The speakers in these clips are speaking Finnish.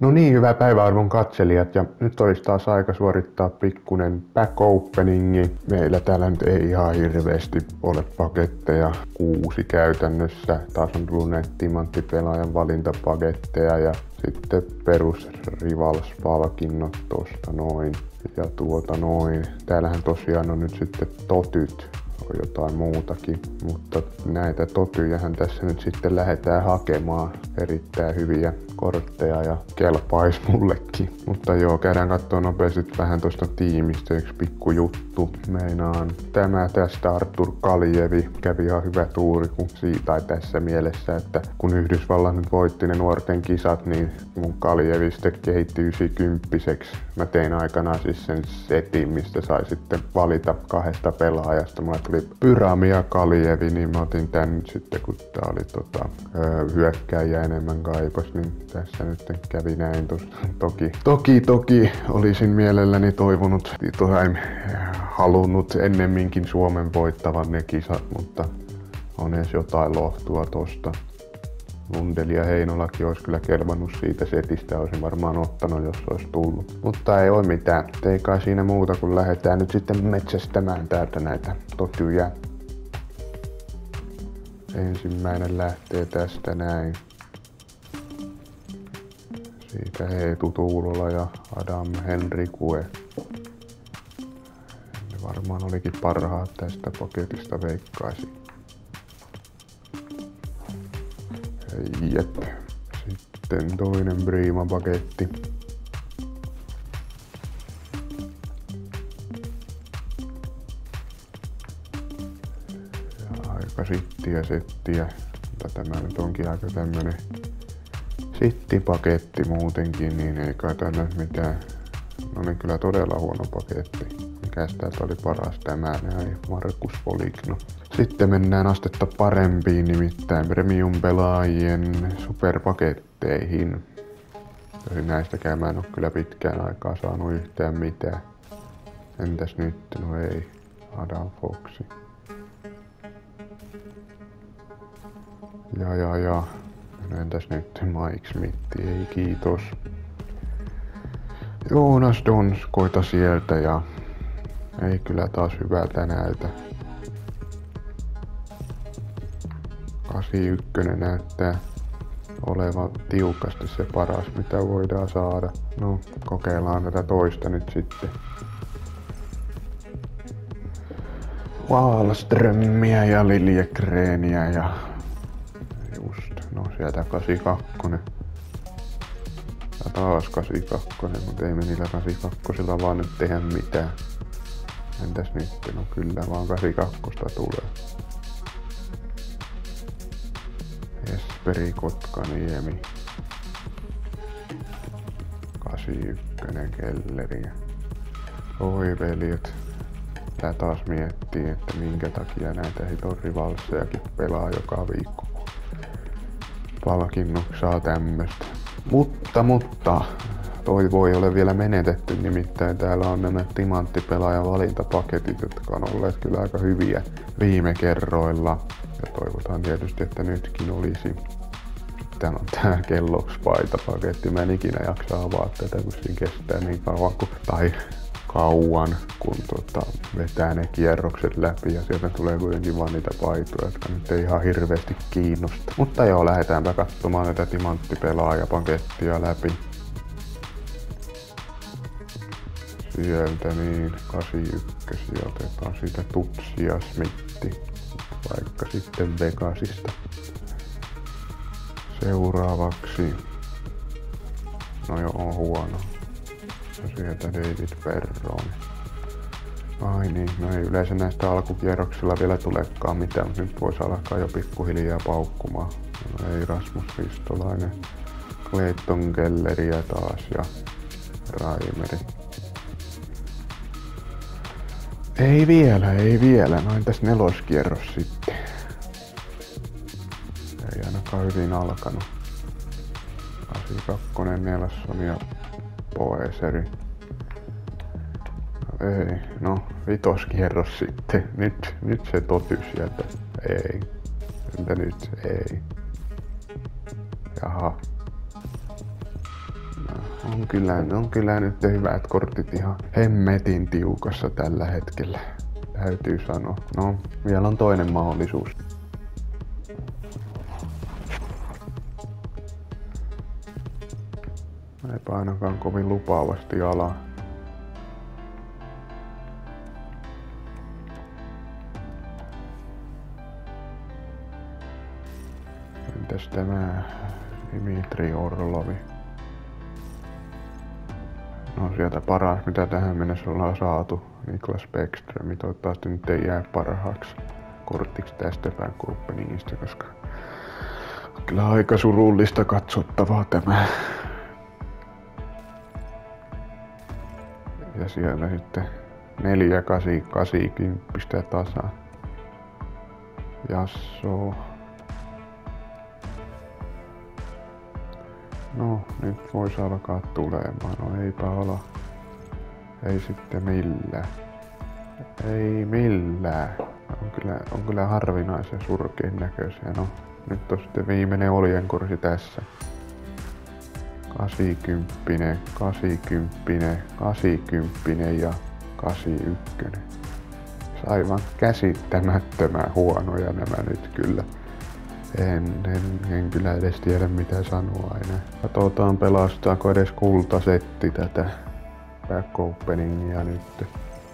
No niin, hyvää päiväarvon katselijat, ja nyt olisi taas aika suorittaa pikkunen back openingi. Meillä täällä nyt ei ihan hirveästi ole paketteja, 6 käytännössä. Taas on tullut näitä timanttipelaajan valintapaketteja ja sitten perus Rivals-palkinnot tosta noin ja noin. Täällähän tosiaan on nyt sitten totyt. On jotain muutakin, mutta näitä totyjähän tässä nyt sitten lähdetään hakemaan. Erittäin hyviä kortteja ja kelpais mullekin. Mutta joo, käydään kattoo nopeasti vähän tosta tiimistä, yksi pikku juttu. Meinaan tämä tästä Artur Kaljevi kävi ihan hyvä tuuri kun siitä tässä mielessä, että kun Yhdysvallat nyt voitti ne nuorten kisat, niin mun Kaljevi sitten kehitti 90-seksi. Mä tein aikanaan siis sen setin, mistä sai sitten valita 2 pelaajasta. Mulle tuli Pyrami ja Kaljevi, niin mä otin tän nyt sitten, kun tää oli hyökkääjä enemmän kaipas, niin tässä nyt kävi näin tosta. Toki olisin mielelläni toivonut tai halunnut ennemminkin Suomen voittavan ne kisat, mutta on edes jotain lohtua tosta. Lundeli ja Heinolakin olisi kyllä kelvannut siitä setistä, olisin varmaan ottanut, jos olisi tullut. Mutta ei ole mitään. Ei kai siinä muuta, kun lähdetään nyt sitten metsästämään täältä näitä totyjä. Ensimmäinen lähtee tästä näin. Siitä Eetu Tuulola ja Adam Henrikue. Ne varmaan olikin parhaat tästä paketista, veikkaisin. Jep. Sitten toinen Prima-paketti. Ja aika settiä. Mutta tämä nyt onkin aika tämmönen sittipaketti muutenkin, niin ei kai tänne mitään. No niin, kyllä todella huono paketti. Mikäs täältä oli paras? Tämä näin, Markus Foligno. Sitten mennään astetta parempiin, nimittäin premium-pelaajien superpaketteihin. Näistäkään mä en oo kyllä pitkään aikaa saanut yhtään mitään. Entäs nyt? No ei. Adam Foxi. Ja. No entäs nyt? Mike Smith? Ei kiitos. Joonas Donskoita sieltä ja ei kyllä taas hyvältä näytä. 81 näyttää olevan tiukasti se paras mitä voidaan saada. No kokeillaan tätä toista nyt sitten. Wallströmiä ja Liljegreeniä ja just, no sieltä 82. Ja taas 82, mutta ei me niillä 82 vaan nyt tehdä mitään. Entäs nyt? No kyllä vaan 82 tulee. Esperi Kotkaniemi. 81 Kelleriä. Oi veljet. Tää taas miettii, että minkä takia näitä hiton rivalsejakin pelaa joka viikko. Palkinnoksi saa tämmöstä. Mutta toi voi olla vielä menetetty, nimittäin täällä on nämä timanttipelaajan valintapaketit, jotka on olleet kyllä aika hyviä viime kerroilla. Ja toivotaan tietysti, että nytkin olisi. Täällä on tää Kellogg's-paitapaketti. Mä en ikinä jaksa avaa tätä, kun siinä kestää niin kauan, kun vetää ne kierrokset läpi ja sieltä tulee kuitenkin vaan niitä paitoja, jotka nyt ei ihan hirveästi kiinnosta. Mutta joo, lähdetäänpä katsomaan tätä timanttipelaajapakettia läpi. Sieltä niin, 81 otetaan siitä Tutsi ja Smitti, vaikka sitten Vegasista. Seuraavaksi, no joo, on huono. Ja sieltä David Perron. Ai niin, no ei yleensä näistä alkukierroksilla vielä tulekaan mitään, mutta nyt voisi alkaa jo pikkuhiljaa paukkumaan. No ei Rasmus Ristolainen, Clayton Kelleriä taas ja Raimeri. Ei vielä. No entäs neloskierros sitten? Ei ainakaan hyvin alkanut. 82 Nelson ja Poeseri. No ei, no vitoskierros sitten. Nyt se toty sieltä. Ei. Entä nyt? Ei. Jaha. On kyllä nyt hyvät kortit ihan hemmetin tiukassa tällä hetkellä. Täytyy sanoa. No, vielä on toinen mahdollisuus. Eipä ainakaan kovin lupaavasti ala. Entäs tämä Dmitri Orlovi? No sieltä paras mitä tähän mennessä ollaan saatu. Niklas Bäckström. Toivottavasti nyt ei jää parhaaksi kortiksi tästä Back-openingista, koska on kyllä aika surullista katsottavaa tämä. Ja siellä sitten 4, 8, 80 tasa. Jasso. No, nyt vois alkaa tulemaan. No eipä ala. Ei sitten millään. Ei millään. On kyllä harvinaisen surkein näköisiä. No, nyt on sitten viimeinen oljenkorsi tässä. 80, 80, 80 ja 81. Aivan käsittämättömän huonoja nämä nyt kyllä. En kyllä edes tiedä mitä sanoa enää. Katsotaan pelastaako edes kultasetti tätä Back-openingia nyt.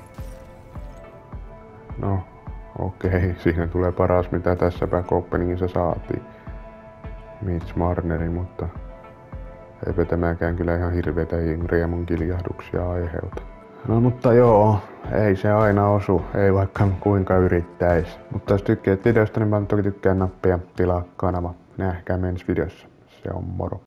No okei, siinä tulee paras mitä tässä Back-openingissa saatiin. Mitch Marneri, mutta eipä tämäkään kyllä ihan hirveitä riemun kiljahduksia aiheuta. No mutta joo, ei se aina osu, ei vaikka kuinka yrittäis. Mutta jos tykkäät videosta, niin toki tykkää nappia, tilaa kanava. Nähdään ensi videossa. Se on moro.